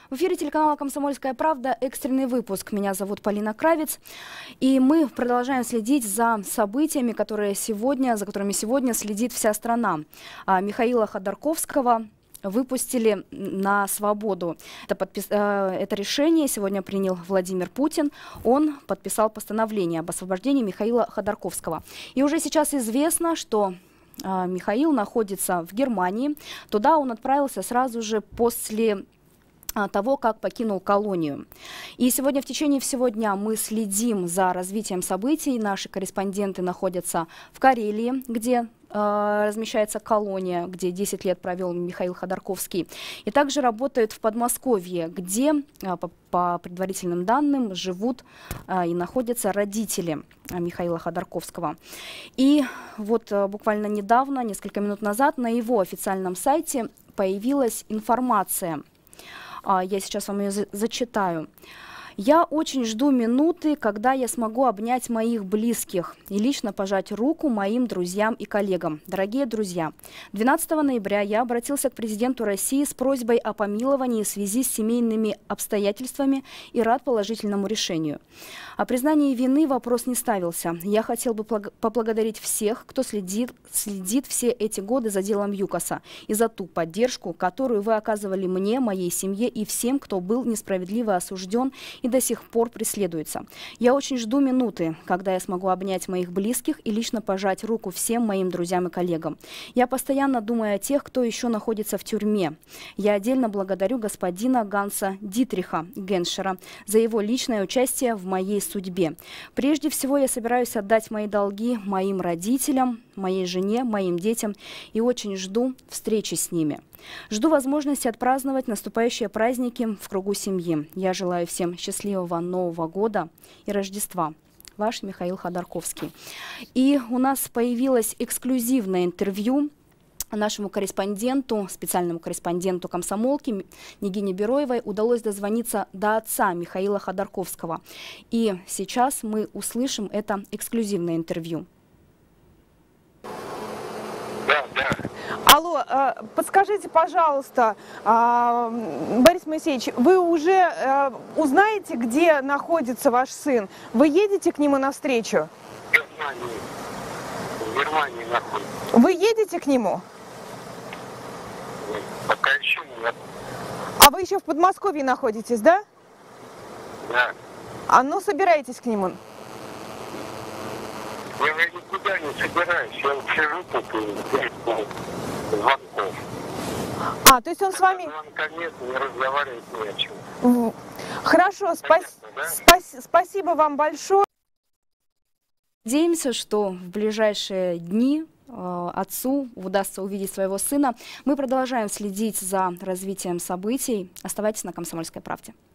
В эфире телеканала «Комсомольская правда» экстренный выпуск. Меня зовут Полина Кравец. И мы продолжаем следить за событиями, за которыми сегодня следит вся страна. Михаила Ходорковского выпустили на свободу. Это решение сегодня принял Владимир Путин. Он подписал постановление об освобождении Михаила Ходорковского. И уже сейчас известно, что Михаил находится в Германии. Туда он отправился сразу же после того, как покинул колонию. И сегодня в течение всего дня мы следим за развитием событий. Наши корреспонденты находятся в Карелии, где размещается колония, где 10 лет провел Михаил Ходорковский. И также работают в Подмосковье, где, по предварительным данным, живут и находятся родители Михаила Ходорковского. И вот буквально недавно, несколько минут назад, на его официальном сайте появилась информация. Я сейчас вам ее зачитаю. «Я очень жду минуты, когда я смогу обнять моих близких и лично пожать руку моим друзьям и коллегам. Дорогие друзья, 12 ноября я обратился к президенту России с просьбой о помиловании в связи с семейными обстоятельствами и рад положительному решению. О признании вины вопрос не ставился. Я хотел бы поблагодарить всех, кто следит все эти годы за делом ЮКОСа и за ту поддержку, которую вы оказывали мне, моей семье и всем, кто был несправедливо осужден и до сих пор преследуется. Я очень жду минуты, когда я смогу обнять моих близких и лично пожать руку всем моим друзьям и коллегам. Я постоянно думаю о тех, кто еще находится в тюрьме. Я отдельно благодарю господина Ганса Дитриха Геншера за его личное участие в моей судьбе. Прежде всего, я собираюсь отдать мои долги моим родителям, моей жене, моим детям и очень жду встречи с ними. Жду возможности отпраздновать наступающие праздники в кругу семьи. Я желаю всем счастливого Нового года и Рождества. Ваш Михаил Ходорковский». И у нас появилось эксклюзивное интервью нашему корреспонденту, специальному корреспонденту «Комсомолки» Нигине Бероевой удалось дозвониться до отца Михаила Ходорковского. И сейчас мы услышим это эксклюзивное интервью. Алло, подскажите, пожалуйста, Борис Моисеевич, вы уже узнаете, где находится ваш сын? Вы едете к нему навстречу? В Германии находится. Вы едете к нему? Пока еще нет. А вы еще в Подмосковье находитесь, да? Да. А ну, собираетесь к нему? Я никуда не собираюсь. Я сижу тут и жду звонков. То есть он с вами... Звонка нет, не разговаривать не о чем. Хорошо, спасибо вам большое. Надеемся, что в ближайшие дни отцу удастся увидеть своего сына. Мы продолжаем следить за развитием событий. Оставайтесь на «Комсомольской правде».